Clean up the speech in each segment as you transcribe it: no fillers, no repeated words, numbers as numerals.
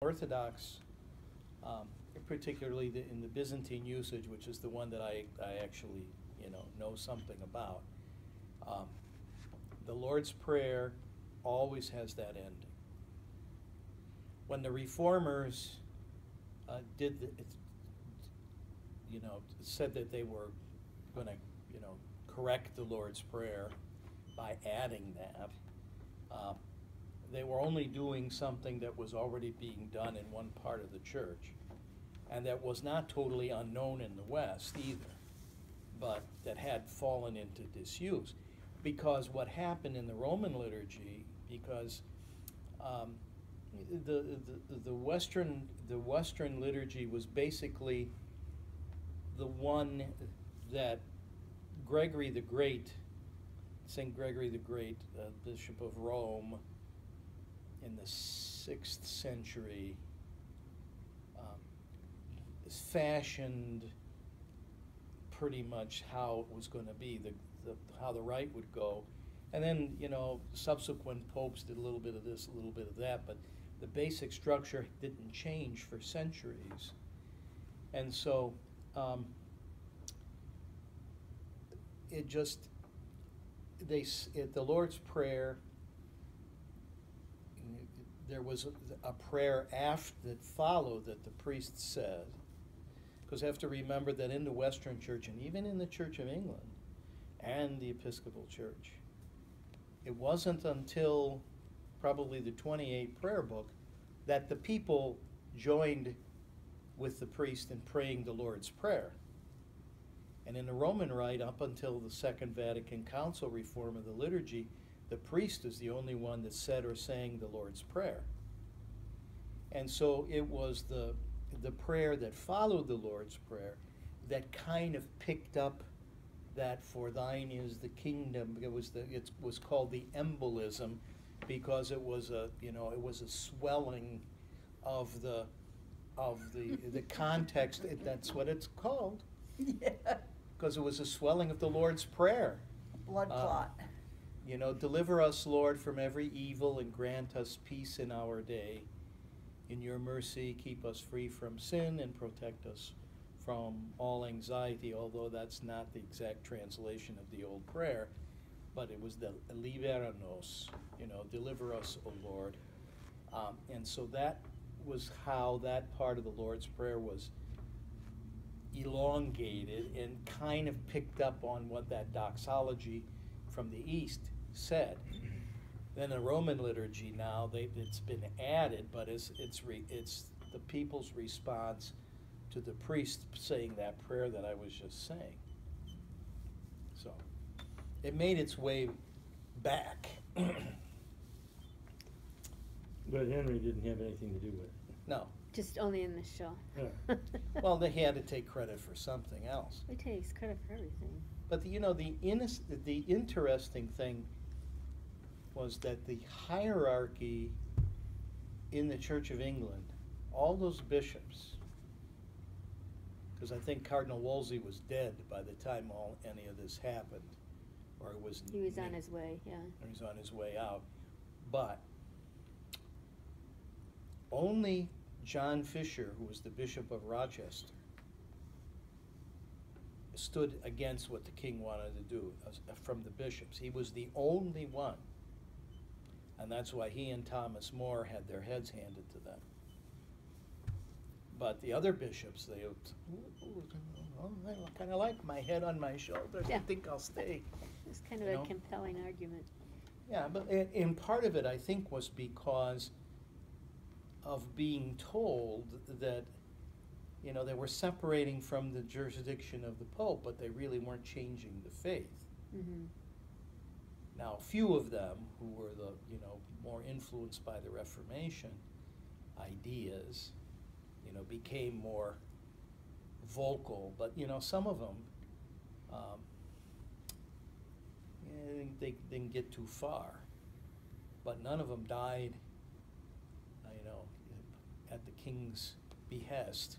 Orthodox, particularly in the Byzantine usage, which is the one that I actually, know something about, the Lord's Prayer always has that ending. When the Reformers said that they were going to, correct the Lord's Prayer by adding that, they were only doing something that was already being done in one part of the church, and that was not totally unknown in the West either, but that had fallen into disuse. Because what happened in the Roman liturgy, because the Western liturgy was basically the one that Gregory the Great, St. Gregory the Great, Bishop of Rome, in the 6th century, fashioned pretty much how it was going to be, how the rite would go. And then, subsequent popes did a little bit of this, a little bit of that, but the basic structure didn't change for centuries. And so the Lord's Prayer, there was a prayer that followed that the priest said, because you have to remember that in the Western Church, and even in the Church of England and the Episcopal Church, it wasn't until probably the 28th prayer book that the people joined with the priest in praying the Lord's Prayer. And in the Roman Rite, up until the Second Vatican Council reform of the liturgy, the priest is the only one that said or sang the Lord's Prayer. And so it was the prayer that followed the Lord's Prayer that kind of picked up that "For thine is the kingdom." It was called the embolism, because it was a swelling of the context. That's what it's called. Yeah. Because it was a swelling of the Lord's Prayer. Blood clot. Deliver us, Lord, from every evil and grant us peace in our day. In your mercy, keep us free from sin and protect us from all anxiety, although that's not the exact translation of the old prayer, but it was the libera-nos, deliver us, O Lord. And so that was how that part of the Lord's Prayer was elongated and kind of picked up on what that doxology from the East said. Then the Roman liturgy now, it's been added, but it's the people's response to the priest saying that prayer that I was just saying. So it made its way back. But Henry didn't have anything to do with it. No. Just only in the show. Yeah. Well, he had to take credit for something else. He takes credit for everything. But the interesting thing was that the hierarchy in the Church of England, all those bishops, because I think Cardinal Wolsey was dead by the time any of this happened, or he was on his way, yeah. Or he was on his way out. But only John Fisher, who was the Bishop of Rochester, stood against what the king wanted to do from the bishops. He was the only one. And that's why he and Thomas More had their heads handed to them. But the other bishops, they kind of like my head on my shoulders. Yeah. I think I'll stay. It's kind of a compelling argument. Yeah, but in part of it, I think, was because of being told that, they were separating from the jurisdiction of the Pope, but they really weren't changing the faith. Mm-hmm. Now, a few of them who were more influenced by the Reformation ideas, became more vocal, but some of them, they didn't get too far. But none of them died, at the king's behest.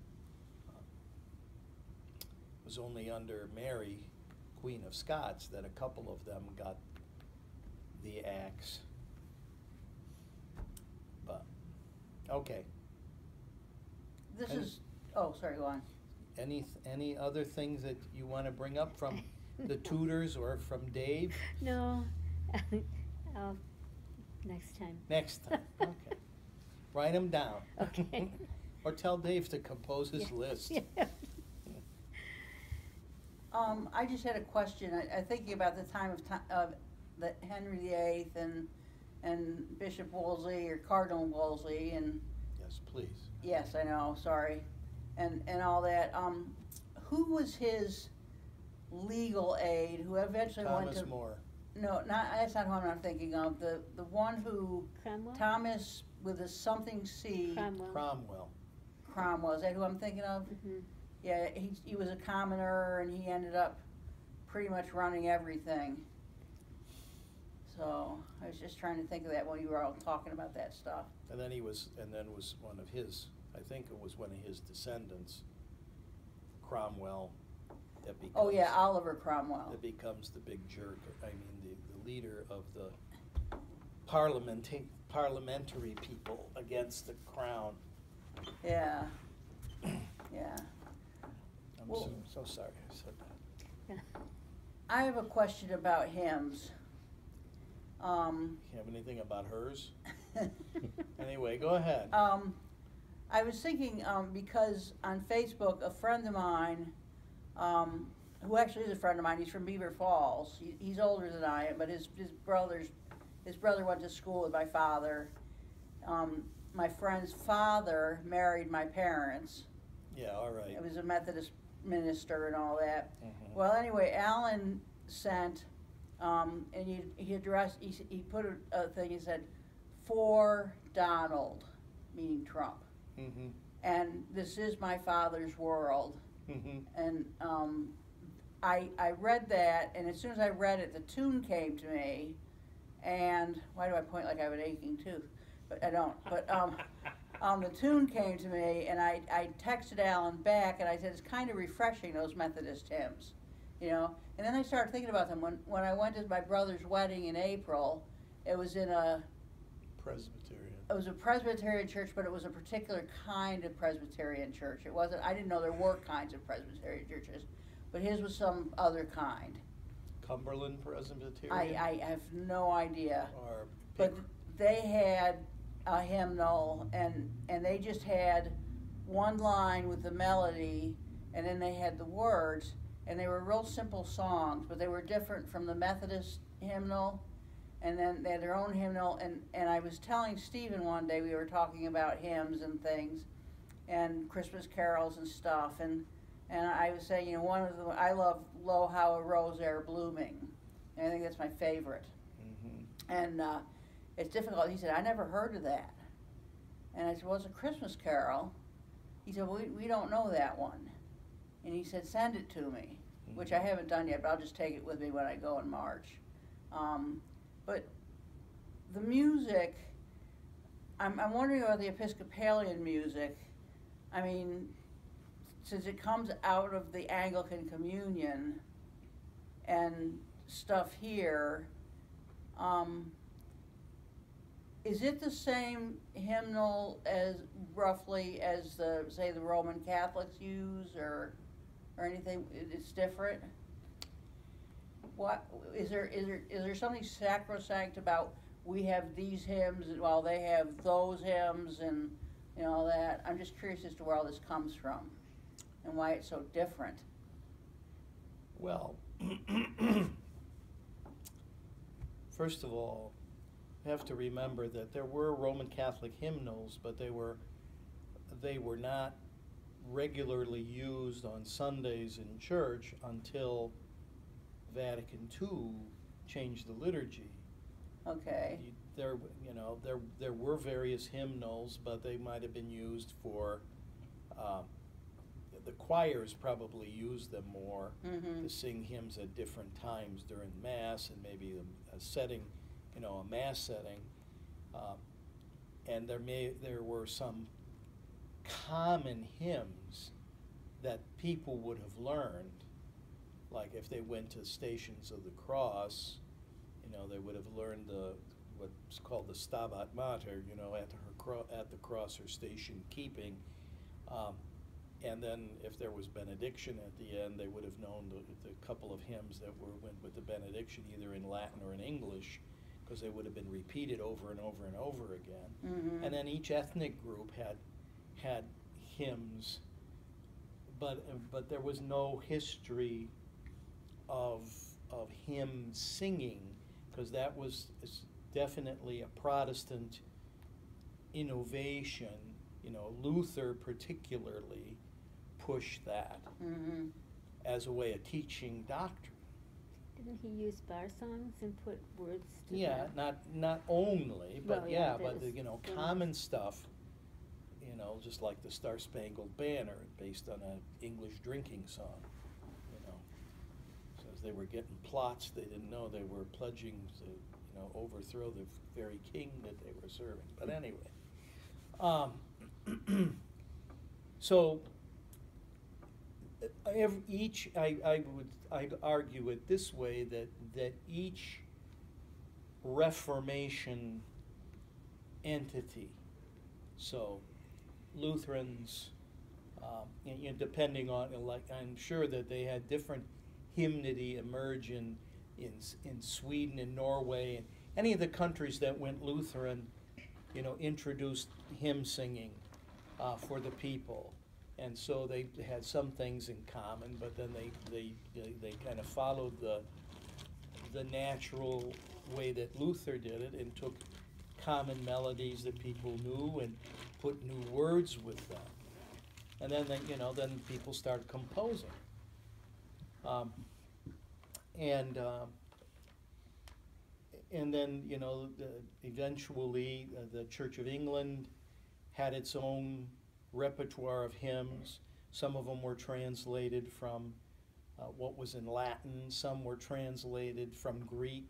It was only under Mary, Queen of Scots, that a couple of them got the axe. But Okay. This And- is, oh, sorry, go on. Any other things that you want to bring up from the tutors or from Dave? No, I'll, next time. Next time, okay. Write them down. Okay. Or tell Dave to compose his Yeah. list. Yeah. I just had a question. I thinking about the time of the Henry VIII and Bishop Wolsey or Cardinal Wolsey and Yes, please. yes, I know. Sorry, and all that. Who was his legal aid? Who eventually went Thomas to More. no, not that's not who I'm thinking of. The one who Cromwell? Thomas with a something C. Cromwell. Cromwell. Cromwell. Is that who I'm thinking of? Mhm. Yeah, he was a commoner and he ended up pretty much running everything. So I was just trying to think of that when you were all talking about that stuff. And then was one of his, I think it was one of his descendants, Cromwell, that becomes. Oh yeah, Oliver Cromwell. That becomes the big jerk, I mean, the leader of the parliamentary people against the crown. Yeah. Yeah. I'm Well- so sorry I said that. Yeah. I have a question about hymns. You have anything about hers? Anyway, go ahead. I was thinking, because on Facebook, a friend of mine, who actually is a friend of mine, he's from Beaver Falls. He's older than I am, but his brother went to school with my father. My friend's father married my parents. Yeah, all right. It was a Methodist minister and all that. Mhm. Well, anyway, Alan sent, and he put a thing, he said, "For Donald," meaning Trump. Mhm. And this is my father's world. Mhm. And I read that, and as soon as I read it, the tune came to me. And why do I point like I have an aching tooth? But I don't. But the tune came to me, and I texted Alan back, and I said, it's kind of refreshing, those Methodist hymns, you know. And then I started thinking about them. When I went to my brother's wedding in April, it was in a Presbyterian church, but it was a particular kind of Presbyterian church. It wasn't. I didn't know there were kinds of Presbyterian churches, but his was some other kind. Cumberland Presbyterian? I have no idea. Or But they had a hymnal, and they just had one line with the melody, and then they had the words, and they were real simple songs, but they were different from the Methodist hymnal. And then they had their own hymnal, and I was telling Stephen one day, we were talking about hymns and things, and Christmas carols and stuff, and I was saying, you know, one of them, I love "Lo, How a Rose Ere Blooming," and I think that's my favorite. Mm-hmm. And it's difficult. He said, I never heard of that. And I said, well, it's a Christmas carol. He said, well, we don't know that one. And he said, send it to me, which I haven't done yet, but I'll just take it with me when I go in March. But the music, I'm wondering about the Episcopalian music. I mean, since it comes out of the Anglican Communion and stuff here, is it the same hymnal as roughly as the Roman Catholics use, or anything? It's different. What is there something sacrosanct about we have these hymns while they have those hymns and all that? I'm just curious as to where all this comes from and why it's so different. Well, first of all, you have to remember that there were Roman Catholic hymnals, but they were not regularly used on Sundays in church until Vatican II changed the liturgy. Okay. There were various hymnals, but they might have been used for. The choirs probably used them more to sing hymns at different times during Mass, and maybe a setting, a Mass setting. And there were some common hymns that people would have learned. Like if they went to Stations of the Cross, they would have learned what's called the Stabat Mater, at her at the cross or station keeping. And then if there was benediction at the end, they would have known the couple of hymns that went with the benediction, either in Latin or in English, because they would have been repeated over and over and over again. Mm-hmm. And then each ethnic group had hymns, but there was no history of hymn singing, because that was definitely a Protestant innovation. You know, Luther particularly pushed that Mm-hmm. as a way of teaching doctrine. Didn't he use bar songs and put words to Yeah, them? not only, but Well, yeah, yeah, but there's- the common stuff, just like the Star Spangled Banner, based on an English drinking song, So as they were getting plots, they didn't know they were pledging to, overthrow the very king that they were serving. But anyway, so I'd argue it this way, that each Reformation entity, so Lutherans, depending on, I'm sure that they had different hymnody emerge in Sweden and Norway, and any of the countries that went Lutheran, introduced hymn singing for the people. And so they had some things in common, but then they kind of followed the natural way that Luther did it, and took common melodies that people knew and put new words with them. And then then people started composing. And then eventually the Church of England had its own repertoire of hymns. Some of them were translated from what was in Latin. Some were translated from Greek,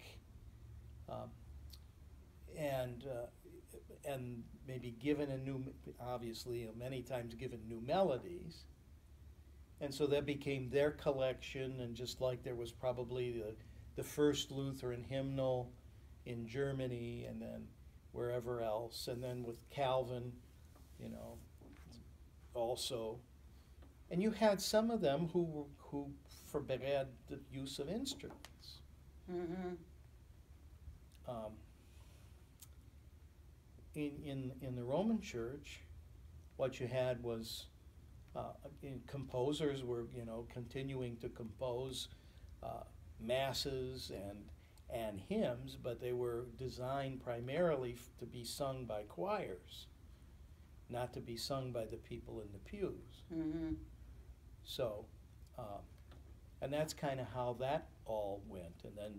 and maybe given a new, obviously many times given new melodies. And so that became their collection. And just like there was probably the first Lutheran hymnal in Germany, and then wherever else, and then with Calvin, also. And you had some of them who forbade the use of instruments. Mm-hmm. In the Roman Church, what you had was composers were continuing to compose masses and hymns, but they were designed primarily to be sung by choirs, not to be sung by the people in the pews. Mm-hmm. So, and that's kind of how that all went. And then,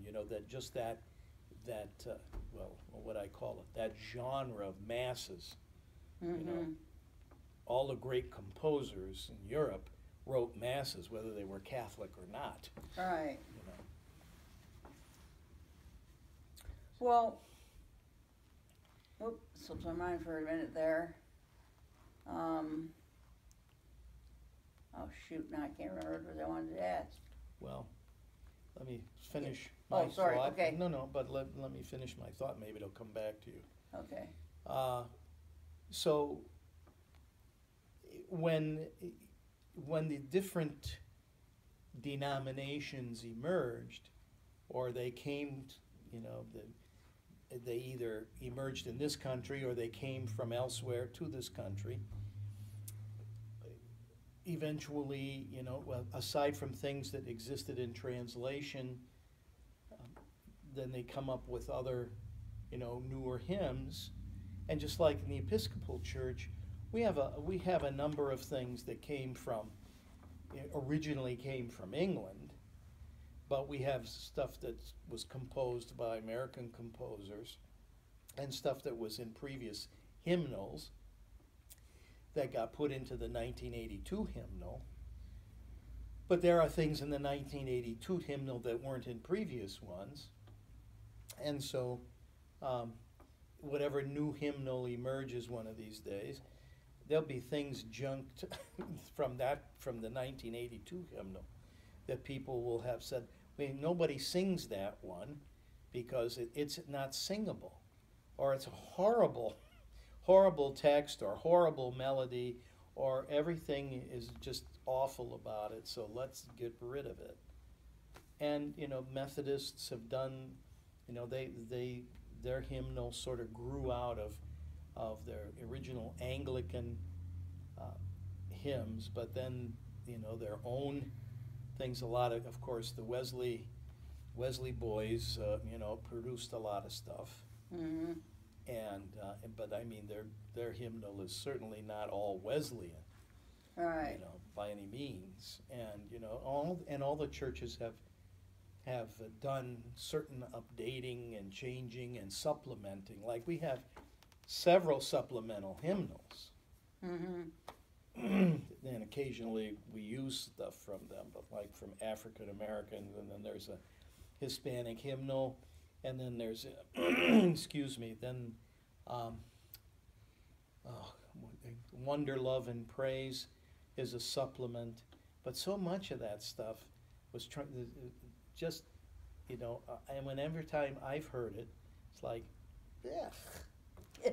what I call it, that genre of masses, Mm-hmm. all the great composers in Europe wrote masses, whether they were Catholic or not. Right. Well, slipped my mind for a minute there. Oh shoot, now I can't remember what I wanted to ask. Well, let me finish Oh, my sorry, thought. okay. No, but let me finish my thought. Maybe it'll come back to you. Okay. So when the different denominations emerged, or they came, they either emerged in this country or they came from elsewhere to this country. Eventually, aside from things that existed in translation, then they come up with other, newer hymns. And just like in the Episcopal Church, we have a number of things that originally came from England, but we have stuff that was composed by American composers, and stuff that was in previous hymnals that got put into the 1982 hymnal. But there are things in the 1982 hymnal that weren't in previous ones. And so whatever new hymnal emerges one of these days, there'll be things junked from the 1982 hymnal that people will have said, nobody sings that one because it's not singable, or it's a horrible horrible text or horrible melody, or everything is just awful about it, so let's get rid of it. And, you know, Methodists have done, you know, their hymnal sort of grew out of their original Anglican hymns, but then, you know, their own things, a lot of course, the Wesley boys, you know, produced a lot of stuff. Mm-hmm. But I mean, their hymnal is certainly not all Wesleyan, Right. you know, by any means. And you know, all the churches have done certain updating and changing and supplementing. Like we have several supplemental hymnals. Mm-hmm. And occasionally we use stuff from them, but like from African Americans, and then there's a Hispanic hymnal, and then there's excuse me, then Wonder, Love, and Praise is a supplement. But so much of that stuff was just, you know, and whenever time I've heard it, it's like, ugh.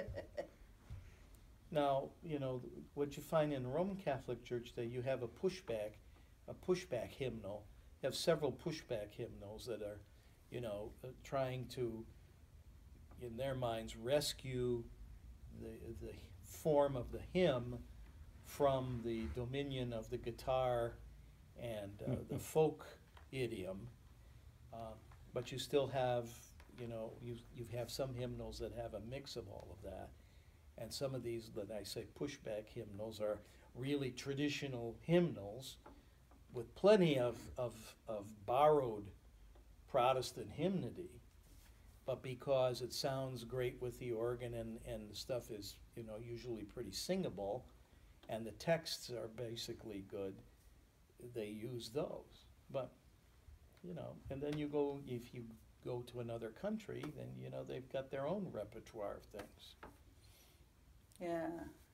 Now, you know, what you find in the Roman Catholic Church, that you have a pushback hymnal. You have several pushback hymnals that are, you know, trying to, in their minds, rescue the form of the hymn from the dominion of the guitar and the folk idiom. But you still have, you know, you have some hymnals that have a mix of all of that. And some of these that I say pushback hymnals are really traditional hymnals with plenty of borrowed Protestant hymnody, but because it sounds great with the organ and the stuff is, you know, usually pretty singable, and the texts are basically good, they use those. But, you know, and then if you go to another country, then, you know, they've got their own repertoire of things. Yeah.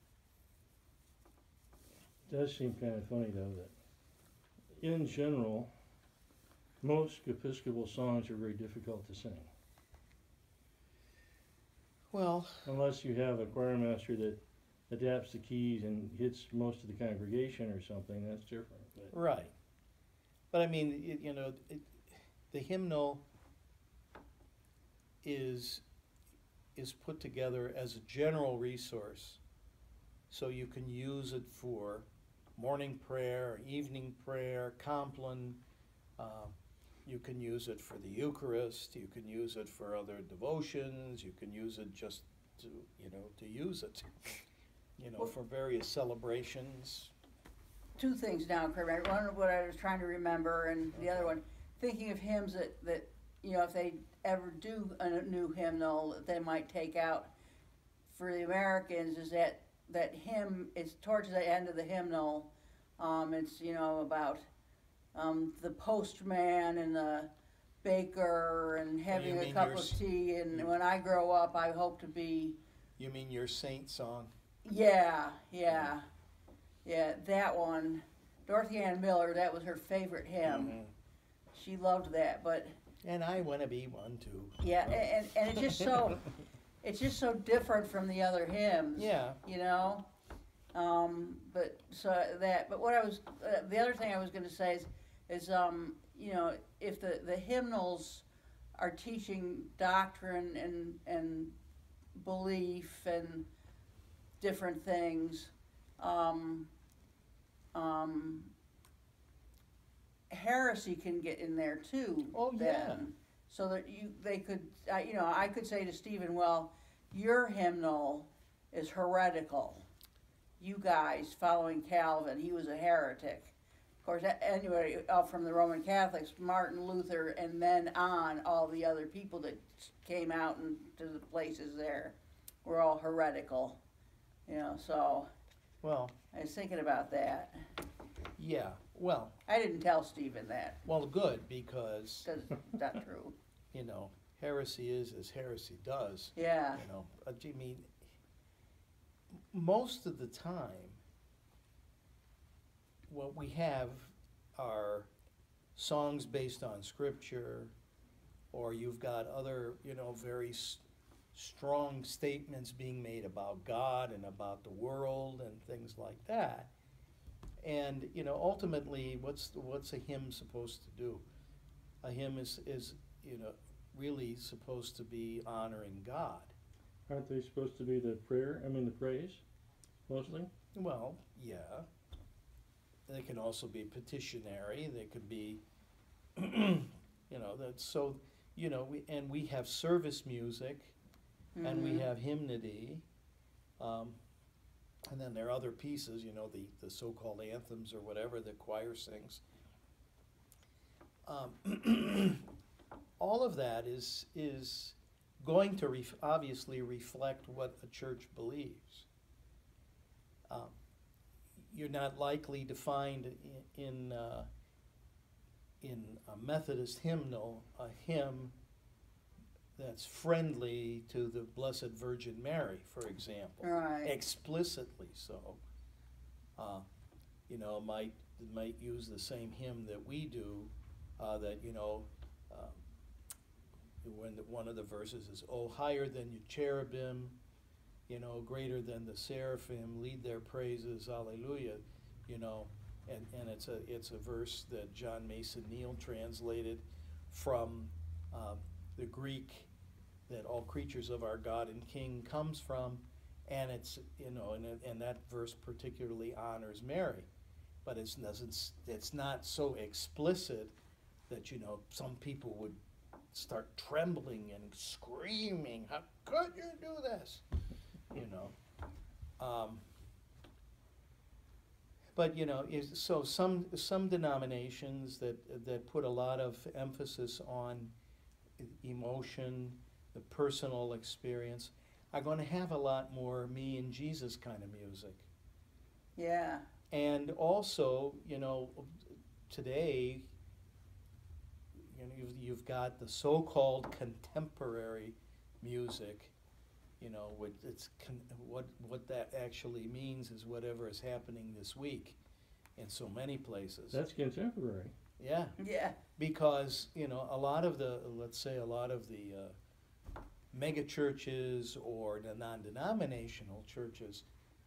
It does seem kind of funny, though, that in general, most Episcopal songs are very difficult to sing. Well, Unless you have a choir master that adapts the keys and hits most of the congregation or something, that's different. But right. But I mean, you know, the hymnal is put together as a general resource, so you can use it for morning prayer, evening prayer, compline. You can use it for the Eucharist. You can use it for other devotions. You can use it just to, you know, to use it, you know, for various celebrations. Two things now, Kirby. One, what I was trying to remember, and the other one, thinking of hymns that you know, if they ever do a new hymnal that they might take out for the Americans, is that hymn is towards the end of the hymnal. It's, you know, about the postman and the baker and having a cup of tea, and when I grow up I hope to be. You mean your saint song? Yeah, that one. Dorothy Ann Miller, that was her favorite hymn. Mm-hmm. She loved that, but And I want to be one too. yeah, and it's just so it's just so different from the other hymns. Yeah. You know, but what I was the other thing I was going to say is you know, if the hymnals are teaching doctrine and belief and different things, heresy can get in there too. Oh, yeah. So that they could, you know, I could say to Stephen, well, your hymnal is heretical. You guys following Calvin, he was a heretic. Of course, anyway, from the Roman Catholics, Martin Luther, and then on, all the other people that came out into the places there were all heretical. You know, so Well, I was thinking about that. yeah. Well, I didn't tell Stephen that, well, good, because, because it's not true. you know, heresy is as heresy does. Yeah. You know, I mean, most of the time, what we have are songs based on scripture, or you've got other, you know, very strong statements being made about God and about the world and things like that. And ultimately, what's a hymn supposed to do? A hymn is really supposed to be honoring God. Aren't they supposed to be the praise, mostly? Well, yeah. They can also be petitionary. They could be, that's so. We have service music, and we have hymnody, and then there are other pieces. The so-called anthems or whatever the choir sings. All of that is going to obviously reflect what a church believes. You're not likely to find in a Methodist hymnal a hymn that's friendly to the Blessed Virgin Mary, for example, Right. explicitly so. Might use the same hymn that we do. When one of the verses is, "Oh, higher than your cherubim, greater than the seraphim, lead their praises, hallelujah," and it's a verse that John Mason Neal translated from the Greek that all creatures of our God and King comes from, and it's and that verse particularly honors Mary, but it's not so explicit that some people would start trembling and screaming, "How could you do this?" But so some denominations that put a lot of emphasis on emotion, the personal experience, are going to have a lot more me and Jesus kind of music. Yeah. And also, today, you've got the so-called contemporary music. What that actually means is whatever is happening this week in so many places. That's contemporary. Yeah. Yeah. Because a lot of the mega churches or the non-denominational churches,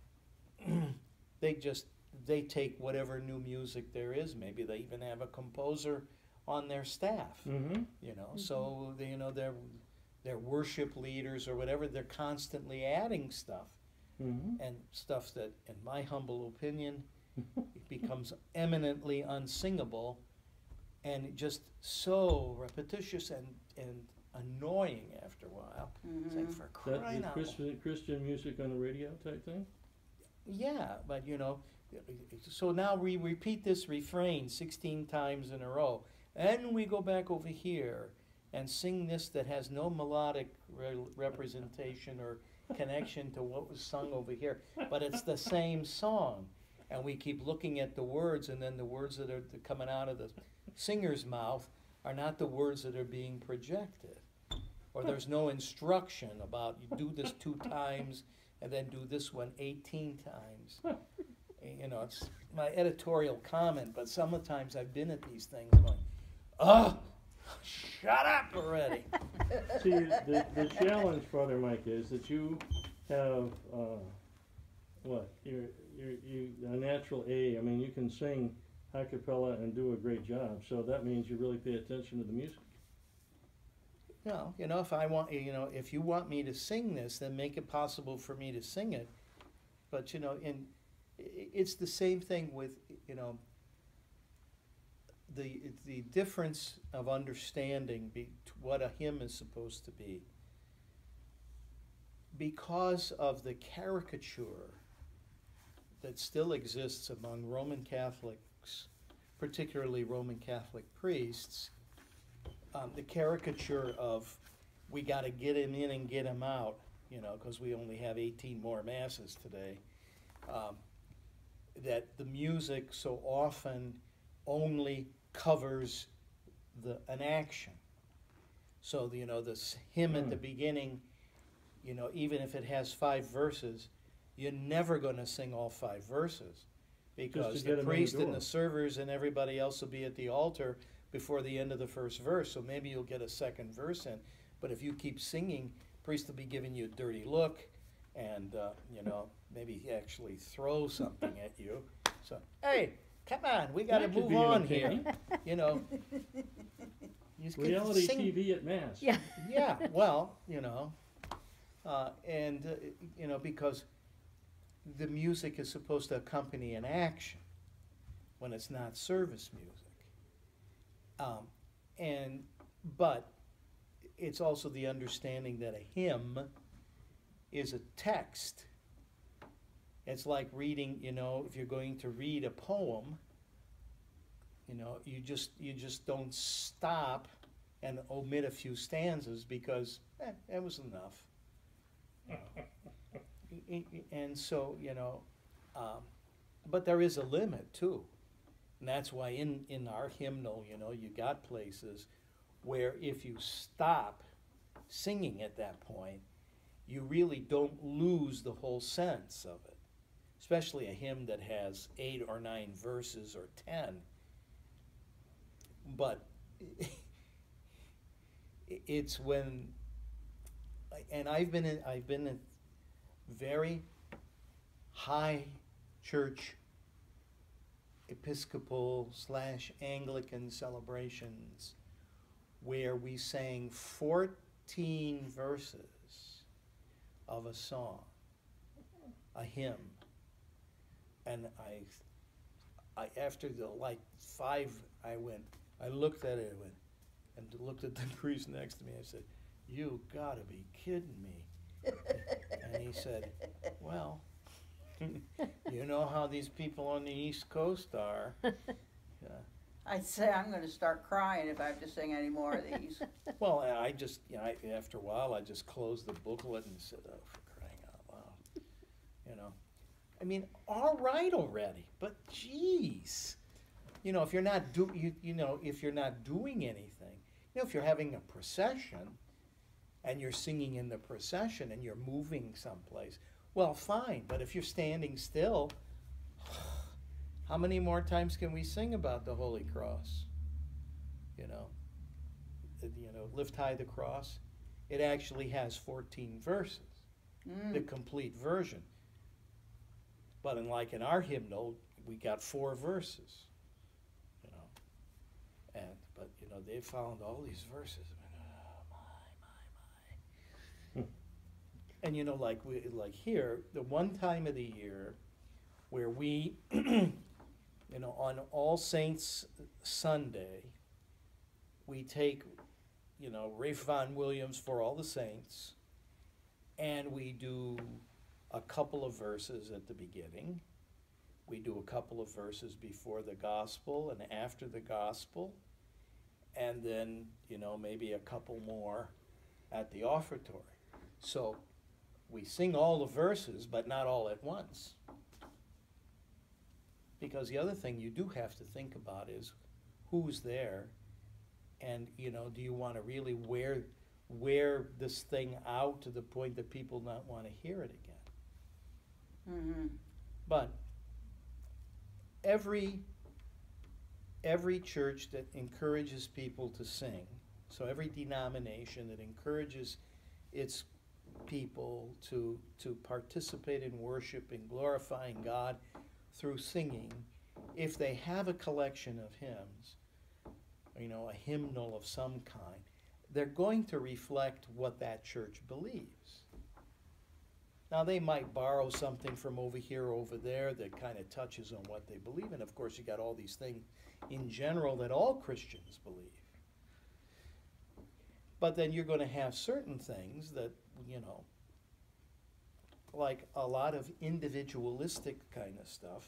they take whatever new music there is. Maybe they even have a composer on their staff. Mm-hmm. So their worship leaders or whatever, they're constantly adding stuff. Mm-hmm. And stuff that, in my humble opinion, it becomes eminently unsingable and just so repetitious and annoying after a while. It's like, for crying out loud. Christian music on the radio type thing? Yeah, but so now we repeat this refrain 16 times in a row, and we go back over here and sing this that has no melodic representation or connection to what was sung over here, but it's the same song, and we keep looking at the words, and then the words that are coming out of the singer's mouth are not the words that are being projected, or there's no instruction about you do this 2 times and then do this one 18 times. It's my editorial comment, but sometimes I've been at these things going, "Oh, shut up already." See, the challenge, Father Mike, is that you have you're a natural A. I mean, you can sing a cappella and do a great job. So that means you really pay attention to the music. No, if I want, if you want me to sing this, then make it possible for me to sing it. But it's the same thing with the difference of understanding what a hymn is supposed to be. Because of the caricature that still exists among Roman Catholics, particularly Roman Catholic priests, the caricature of we got to get him in and get him out, because we only have 18 more masses today, that the music so often only covers an action. So this hymn at the beginning, even if it has 5 verses, you're never going to sing all 5 verses, because the priest and the servers and everybody else will be at the altar before the end of the first verse. So maybe you'll get a second verse in, but if you keep singing, priest will be giving you a dirty look, and you know, maybe he actually throw something at you. So, hey, come on, we got to That could move be on here. entertaining. You know, you just get to Reality sing. TV at Mass. Yeah. Yeah, well, you know, you know, because the music is supposed to accompany an action when it's not service music. But it's also the understanding that a hymn is a text. It's like reading, you know, if you're going to read a poem, you know, you just don't stop and omit a few stanzas because it was enough. And so, you know, but there is a limit too. And that's why in our hymnal, you know, you got places where if you stop singing at that point, you really don't lose the whole sense of it. Especially a hymn that has 8 or 9 verses or 10. But it's when, and I've been in very high church Episcopal / Anglican celebrations where we sang 14 verses of a song, a hymn, and I after the like 5, I looked at it and looked at the priest next to me. I said, "You gotta be kidding me!" And he said, "Well, you know how these people on the East Coast are." I'd say I'm going to start crying if I have to sing any more of these. Well, I just, you know, after a while, I just closed the booklet and said, "Oh, for crying out loud!" You know, I mean, all right already, but geez, you know, if you're not if you're not doing anything, you know, if you're having a procession and you're singing in the procession and you're moving someplace, well, fine. But if you're standing still, how many more times can we sing about the Holy Cross? You know, lift high the cross. It actually has 14 verses, the complete version. But in our hymnal, we got 4 verses. You know, but you know, they found all these verses. And you know, like here, the one time of the year where we, you know, on All Saints Sunday, we take, you know, Ralph Vaughan Williams for All the Saints, and we do a couple of verses at the beginning. We do a couple of verses before the gospel and after the gospel, and then, you know, maybe a couple more at the offertory. So we sing all the verses, but not all at once. Because the other thing you do have to think about is who's there, and, you know, do you want to really wear this thing out to the point that people not want to hear it again? Mm-hmm. But every church that encourages people to sing, so every denomination that encourages its people to participate in worship and glorifying God through singing, if they have a collection of hymns, you know, a hymnal of some kind, they're going to reflect what that church believes. Now, they might borrow something from over here or over there that kind of touches on what they believe in. Of course, you got all these things in general that all Christians believe. But then you're going to have certain things that, you know, like a lot of individualistic kind of stuff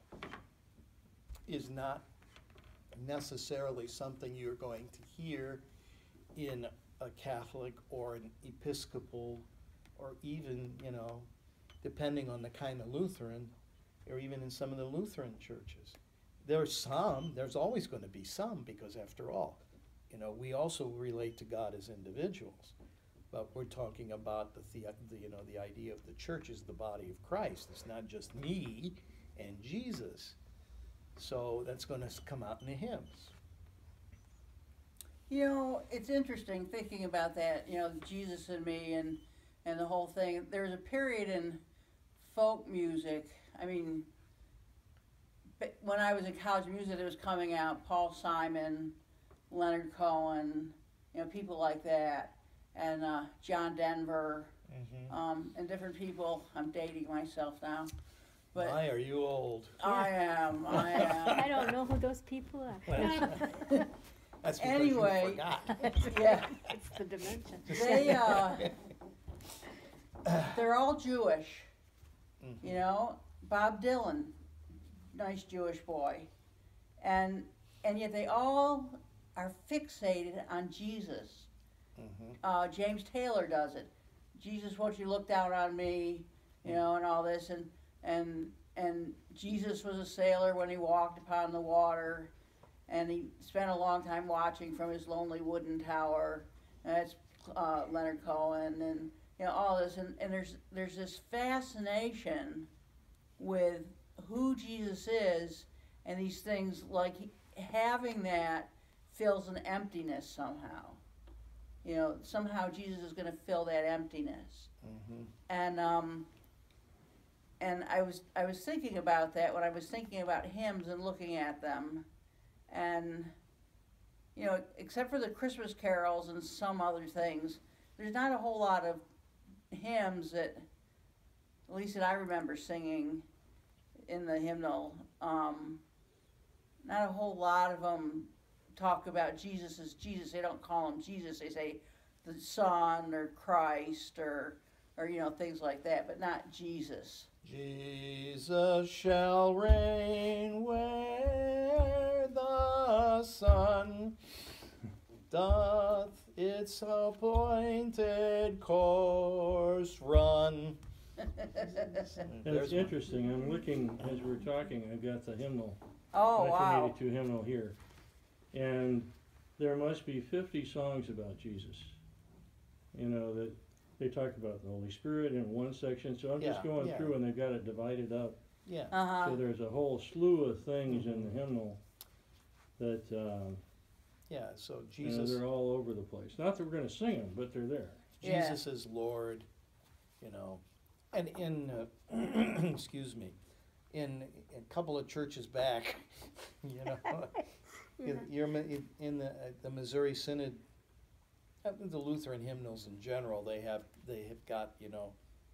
is not necessarily something you're going to hear in a Catholic or an Episcopal, or even, you know, depending on the kind of Lutheran, or even in some of the Lutheran churches. There's always going to be some, because after all, you know, we also relate to God as individuals. But we're talking about the idea of the church is the body of Christ. It's not just me and Jesus. So that's going to come out in the hymns. You know, it's interesting thinking about that, you know, Jesus and me and the whole thing. There's a period in folk music, I mean, when I was in college music, it was coming out, Paul Simon, Leonard Cohen, you know, people like that, and John Denver, and different people. I'm dating myself now. But why are you old? I am. I don't know who those people are. That's because Anyway, you forgot. Yeah. It's the dimension. They're all Jewish, you know. Bob Dylan, nice Jewish boy, and yet they all are fixated on Jesus. James Taylor does it. Jesus, won't you look down on me, you know, and all this, and Jesus was a sailor when he walked upon the water, and he spent a long time watching from his lonely wooden tower. And that's Leonard Cohen, and you know all this, and there's this fascination with who Jesus is, and these things like having that fills an emptiness somehow. You know, somehow Jesus is going to fill that emptiness. And I was thinking about that when I was thinking about hymns and looking at them, and you know, except for the Christmas carols and some other things, there's not a whole lot of hymns that, at least that I remember singing in the hymnal. Not a whole lot of them talk about Jesus as Jesus. They don't call him Jesus. They say the Son or Christ or you know, things like that, but not Jesus. Jesus shall reign where the sun doth its appointed course run. And it's interesting, I'm looking, as we're talking, I've got the hymnal, Oh, wow. 1982 hymnal here. And there must be 50 songs about Jesus. You know, that they talk about the Holy Spirit in one section, so I'm just going through and they've got it divided up. Yeah. Uh-huh. So there's a whole slew of things in the hymnal that, Yeah, so you know, Jesus, they're all over the place. Not that we're going to sing them, but they're there. Yeah. Jesus is Lord, you know. And in, excuse me, in a couple of churches back, you know, in the Missouri Synod, the Lutheran hymnals in general, they have got, you know,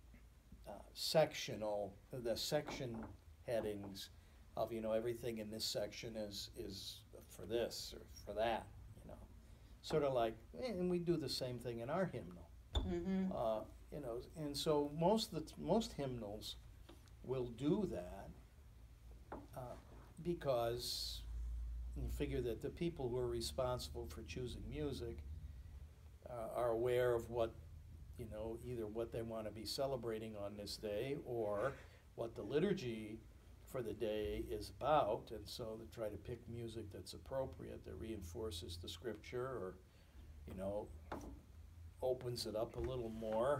the section headings of, you know, everything in this section is for this or for that, you know, sort of like, and we do the same thing in our hymnal. You know, and so most hymnals will do that because you figure that the people who are responsible for choosing music are aware of what, you know, either what they want to be celebrating on this day or what the liturgy for the day is about, and so they try to pick music that's appropriate, that reinforces the scripture or, you know, opens it up a little more.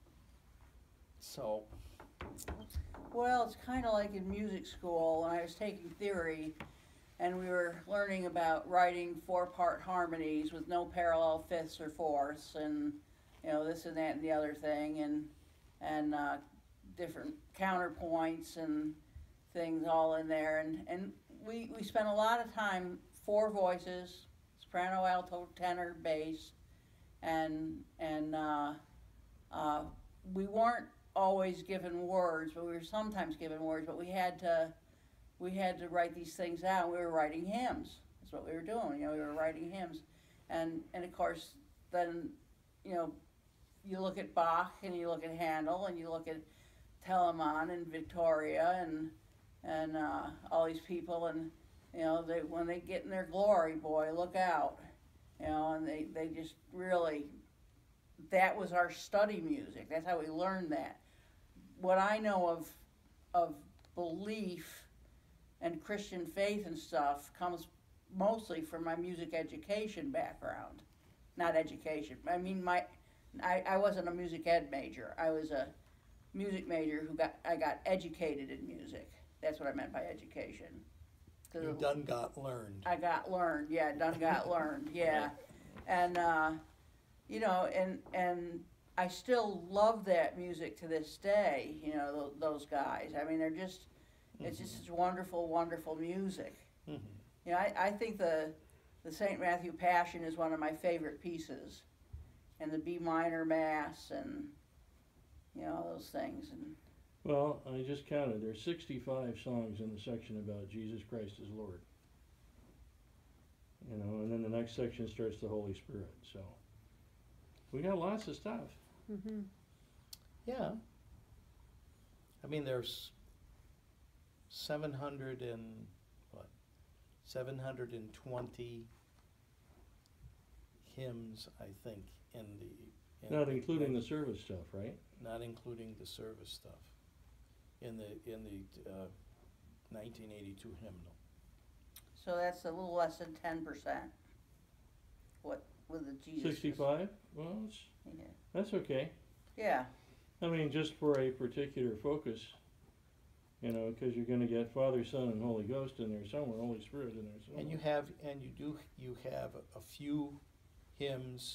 So, Well, it's kind of like in music school when I was taking theory, and we were learning about writing 4-part harmonies with no parallel fifths or fourths, and you know, this and that and the other thing, and different counterpoints and things all in there, and we spent a lot of time, 4 voices, soprano, alto, tenor, bass, and we weren't always given words, but we were sometimes given words, but we had to write these things out. We were writing hymns. That's what we were doing. You know, we were writing hymns, and of course, then, you know, you look at Bach and you look at Handel and you look at Telemann and Victoria and all these people, and you know, when they get in their glory, boy, look out. You know, and they just really, that was our study music. That's how we learned that. What I know of belief and Christian faith and stuff comes mostly from my music education background. Not education. I mean, I wasn't a music ed major. I was a music major I got educated in music. That's what I meant by education. you done got learned. I got learned, yeah, done got learned, yeah. And, you know, and I still love that music to this day, you know, those guys. I mean, they're just, it's just such wonderful, wonderful music. Mm-hmm. You know, I think the St. Matthew Passion is one of my favorite pieces. And the B minor Mass and, you know, those things. And Well, I just counted. There's 65 songs in the section about Jesus Christ as Lord. You know, and then the next section starts the Holy Spirit. So we got lots of stuff. Mm-hmm. Yeah. I mean, there's 720 hymns, I think, in the. Not including the service stuff, right? Not including the service stuff in the 1982 hymnal. so that's a little less than 10%. What with the Jesus? 65? Well, Yeah. that's okay. Yeah. I mean, just for a particular focus, you know, because you're going to get Father, Son, and Holy Ghost in there somewhere, Holy Spirit in there somewhere. And you have a few hymns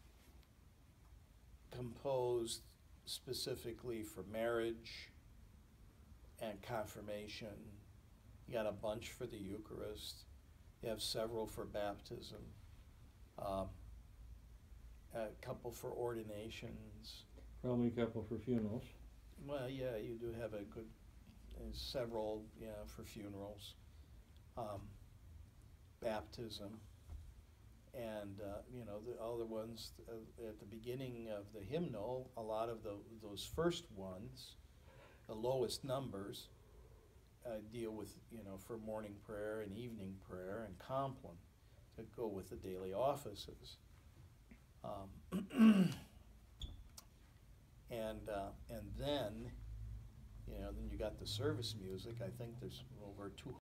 composed specifically for marriage and confirmation. You got a bunch for the Eucharist. You have several for baptism. A couple for ordinations. Probably a couple for funerals. Well, yeah, you do have a good several, yeah, for funerals, baptism, and you know, the other ones at the beginning of the hymnal. A lot of those first ones, the lowest numbers, deal with, you know, for morning prayer and evening prayer and compline to go with the daily offices. And then, you know, then you got the service music. I think there's over